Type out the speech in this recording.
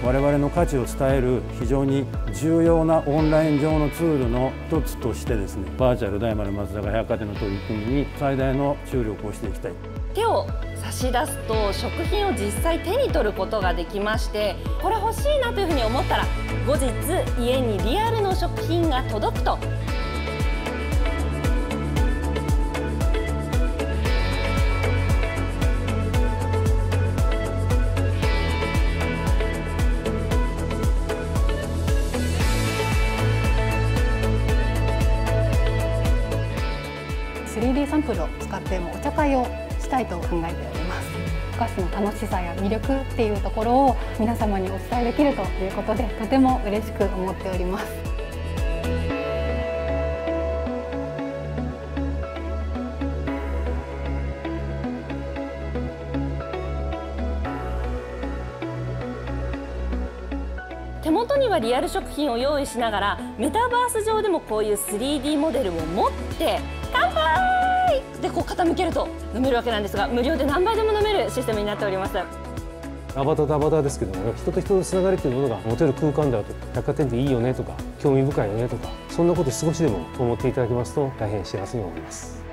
我々の価値を伝える非常に重要なオンライン上のツールの一つとしてですね、バーチャル大丸松坂百貨店の取り組みに最大の注力をしていきたい。 手を差し出すと食品を実際手に取ることができまして、これ欲しいなというふうに思ったら後日家にリアルの食品が届くと。 3D サンプルを使ってお茶会をしたいと考えております。お菓子の楽しさや魅力っていうところを皆様にお伝えできるということで、とても嬉しく思っております。 手元にはリアル食品を用意しながら、メタバース上でもこういう 3D モデルを持って乾杯でこう傾けると飲めるわけなんですが、無料で何杯でも飲めるシステムになっております。 アバターとアバターですけども、人と人のつながりというものが持てる空間であると、百貨店っていいよねとか興味深いよねとか、そんなこと少しでも思っていただけますと大変幸せに思います。